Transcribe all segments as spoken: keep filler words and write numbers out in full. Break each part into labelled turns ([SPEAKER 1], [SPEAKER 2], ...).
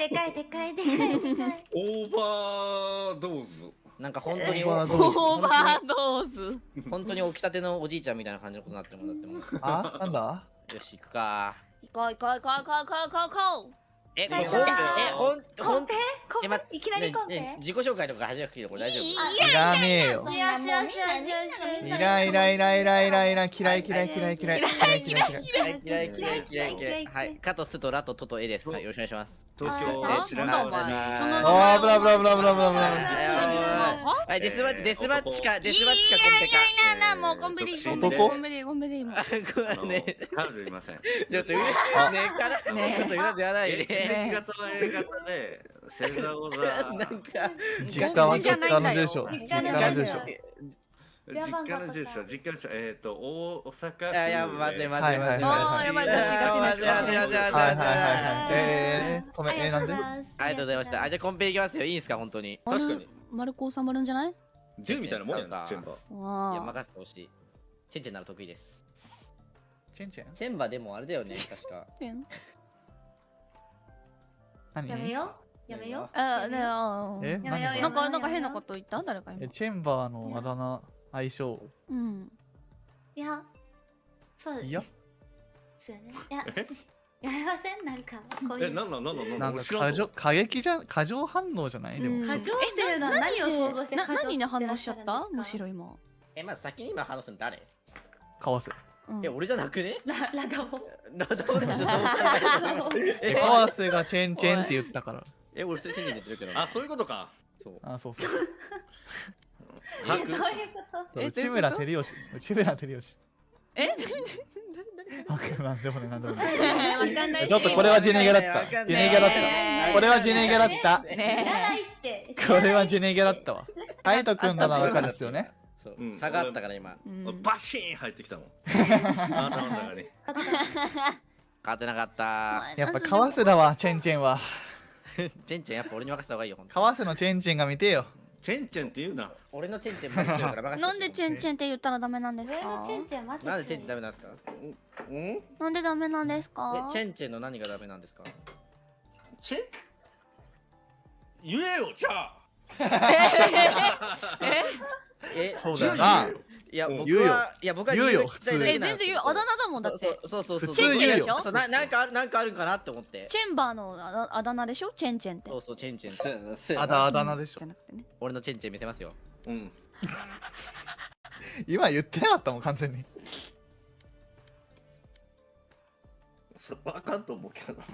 [SPEAKER 1] でかいでかいでかいでかい。
[SPEAKER 2] オーバードーズ。
[SPEAKER 3] なんか本当に
[SPEAKER 4] オーバードーズ
[SPEAKER 5] オーバードーズ。
[SPEAKER 3] 本当に起きたてのおじいちゃんみたいな感じのことになってもんだってもう。
[SPEAKER 4] あ、なんだ
[SPEAKER 3] よし行くか。
[SPEAKER 5] 行こう行こう行こう行こう行こう行こう行こう。
[SPEAKER 3] え、
[SPEAKER 1] 最初
[SPEAKER 3] ほんえ
[SPEAKER 1] は
[SPEAKER 3] ほんほん
[SPEAKER 1] コンペコン
[SPEAKER 3] えま
[SPEAKER 1] ペいきなりコンペ
[SPEAKER 3] ね自己紹介とか始めなくていいのこれ大丈
[SPEAKER 4] いらねえよ。
[SPEAKER 1] しよしよしよしよし
[SPEAKER 4] いらいらいらいらいらいら嫌い嫌い嫌い嫌い嫌い嫌い嫌い。
[SPEAKER 3] 夫？嫌い嫌い嫌い嫌い嫌い嫌い。はい。カとスとラとトとエです。はい、よろしくお願いします。
[SPEAKER 2] 東京
[SPEAKER 5] あ
[SPEAKER 2] 知らない。
[SPEAKER 5] なんだお前人の名前
[SPEAKER 4] あーブラブラブラブラブラブラ。
[SPEAKER 3] はい、デスマッチデスマッチかデスマッチかコンペか。
[SPEAKER 5] いやいやもうコンビニコンビニ
[SPEAKER 4] 男
[SPEAKER 5] コンビニコンビニ今。
[SPEAKER 3] あ、これね。
[SPEAKER 2] 彼女いません。
[SPEAKER 3] ちょっとねからねちょっと裏でやらないで。
[SPEAKER 2] 新潟のやり方で星座王座。
[SPEAKER 3] なんか
[SPEAKER 4] 実家は実家の住所。実家の住所。
[SPEAKER 2] 実家の住所、実家の住所、えっと大阪府。
[SPEAKER 3] いやいや待て待
[SPEAKER 4] はいはい
[SPEAKER 3] て待て。
[SPEAKER 5] あーやばいガチガチなやつ
[SPEAKER 3] 待て待て待て待て
[SPEAKER 4] はいはいはいはい。えー、止め、えー、なんで
[SPEAKER 1] あ
[SPEAKER 3] ありがとうございました。あ、じゃあコンペいきますよ。いいですか本当に。
[SPEAKER 2] 確かに。
[SPEAKER 5] 丸く収まるんじゃない？
[SPEAKER 2] 銃みたいなもんやな、チェンバー。
[SPEAKER 3] いや
[SPEAKER 5] わあ。
[SPEAKER 3] 任せてほしい。チェンチェンなら得意です。
[SPEAKER 4] チェンチェン
[SPEAKER 3] チェンバでもあれだよね確か。
[SPEAKER 4] 何
[SPEAKER 1] やめようやめよう
[SPEAKER 5] あでも
[SPEAKER 4] え
[SPEAKER 1] やめよう
[SPEAKER 4] 何
[SPEAKER 5] なんかなんか変なこと言った誰か今。
[SPEAKER 4] えチェンバーのあだ名相性
[SPEAKER 5] うん。
[SPEAKER 1] いやそう
[SPEAKER 4] いや
[SPEAKER 1] そうよねいややめませんなんかこうい
[SPEAKER 2] え、
[SPEAKER 1] う
[SPEAKER 2] なんなんなんなん
[SPEAKER 4] なんか
[SPEAKER 2] 知らんぞ
[SPEAKER 4] 過剰過激じゃ過剰反応じゃないでも
[SPEAKER 5] うん
[SPEAKER 1] 過剰っていうのは何を想像して
[SPEAKER 5] な
[SPEAKER 1] 過剰
[SPEAKER 5] 何に反応しちゃった？
[SPEAKER 1] ってらっしゃるんですか
[SPEAKER 5] むしろ今。
[SPEAKER 3] え、まず先に今話すの誰？
[SPEAKER 4] 川瀬
[SPEAKER 5] うん
[SPEAKER 3] え、俺じゃなくね？
[SPEAKER 1] ララダボ
[SPEAKER 3] ラドールじゃどう考えても
[SPEAKER 4] え川瀬がチェンチェンって言ったから
[SPEAKER 3] え、俺それチェンジで言ってるけど。
[SPEAKER 2] あ、そういうことか。
[SPEAKER 3] そう。
[SPEAKER 4] あそうそう
[SPEAKER 2] 把握。
[SPEAKER 1] えどういうこと
[SPEAKER 5] え
[SPEAKER 4] 内村照吉内村照吉
[SPEAKER 5] え？
[SPEAKER 4] なんでもねなんでもね
[SPEAKER 5] わかんないし。
[SPEAKER 4] ちょっとこれはジェネギャだったジェネギャだったこれはジェネギャだった
[SPEAKER 1] 知らないって
[SPEAKER 4] これはジェネギャだったわハイト君ならわかるっすよね
[SPEAKER 3] そう
[SPEAKER 2] うん
[SPEAKER 3] 差があったから今。
[SPEAKER 5] うん
[SPEAKER 2] バシーン入ってきたもん。あなたの中に。
[SPEAKER 3] 勝てなかった。
[SPEAKER 4] やっぱ川瀬だわチェンチェンは
[SPEAKER 3] チェンチェンやっぱ俺に任せた方がいいよ。ほんと
[SPEAKER 4] 川瀬のチェンチェンが見てよ
[SPEAKER 2] チェンチェンって言うな。
[SPEAKER 3] 俺のチェンチェンマジ強いから任せてほしい。
[SPEAKER 5] なんでチェンチェンって言ったらダメなんです
[SPEAKER 1] 上
[SPEAKER 5] か
[SPEAKER 1] の？チェンチェンマジ
[SPEAKER 3] なんでチェンチェンダメなんですか？うん？
[SPEAKER 5] なんでダメなんですか
[SPEAKER 3] え、？チェンチェンの何がダメなんですか？
[SPEAKER 2] チェン言えよ、じゃあ。
[SPEAKER 3] え、
[SPEAKER 4] そうだよな。
[SPEAKER 3] いや、僕
[SPEAKER 4] 言うよ
[SPEAKER 3] は、いや、僕は
[SPEAKER 4] 言うよ
[SPEAKER 3] 理由が聞きたいだけ
[SPEAKER 5] え、
[SPEAKER 3] なんですけど
[SPEAKER 5] 全然言うあだ名だもんだって。
[SPEAKER 3] そうそうそう。
[SPEAKER 4] 普通言うよ
[SPEAKER 3] そうななんかあるなんかあるんかなって思って。
[SPEAKER 5] チェンバーのあだあだ名でしょ？チェンチェンって
[SPEAKER 3] そ。うそう、チェンチェン。
[SPEAKER 4] あだあだ名でしょ
[SPEAKER 5] じゃなくてね。
[SPEAKER 3] 俺のチェンチェン見せますよ。
[SPEAKER 2] うん。
[SPEAKER 4] 今言ってなかったもん完全に
[SPEAKER 2] それあかんと思うけどな。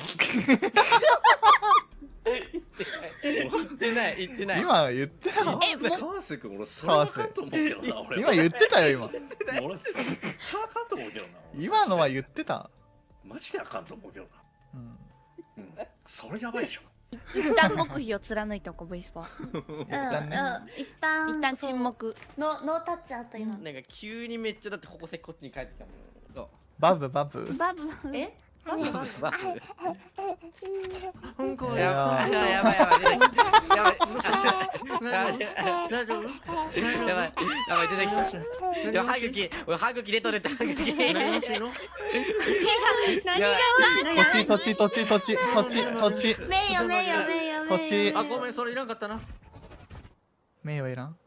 [SPEAKER 3] 言ってない、言ってない。
[SPEAKER 4] 今言ってなかっ
[SPEAKER 5] えも
[SPEAKER 2] 川瀬君、俺それあかんと思うけどな。
[SPEAKER 4] た
[SPEAKER 2] 俺
[SPEAKER 4] 今言ってたよ今
[SPEAKER 2] 俺絶対あかんと思うけどな。
[SPEAKER 4] 今のは言ってた
[SPEAKER 2] マジであかんと思うけどな。
[SPEAKER 4] うん
[SPEAKER 2] うん。それやばいでしょ。
[SPEAKER 5] 一旦黙秘を貫いておこう V スパ。
[SPEAKER 1] うんうん
[SPEAKER 4] 一旦ね
[SPEAKER 1] 一旦
[SPEAKER 5] 一旦沈黙。
[SPEAKER 1] ノノータッチあった今
[SPEAKER 3] なんか急にめっちゃだってここせこっちに帰ってきたもん。そう
[SPEAKER 4] バブバブ
[SPEAKER 5] バブ。
[SPEAKER 1] え
[SPEAKER 3] バブバ
[SPEAKER 2] うんこ
[SPEAKER 4] いや
[SPEAKER 3] やばいやばいやばいやばいやばい
[SPEAKER 2] 大丈夫？
[SPEAKER 3] やばいやばい出てきた。いや歯茎俺歯茎出とるって歯茎。
[SPEAKER 2] 何欲しいの？
[SPEAKER 1] 何が
[SPEAKER 4] 土地土地土地土地土地土地
[SPEAKER 1] 名誉名誉名誉
[SPEAKER 4] こっち
[SPEAKER 2] あ、ごめん、それいらんかったな。
[SPEAKER 4] 名誉いらん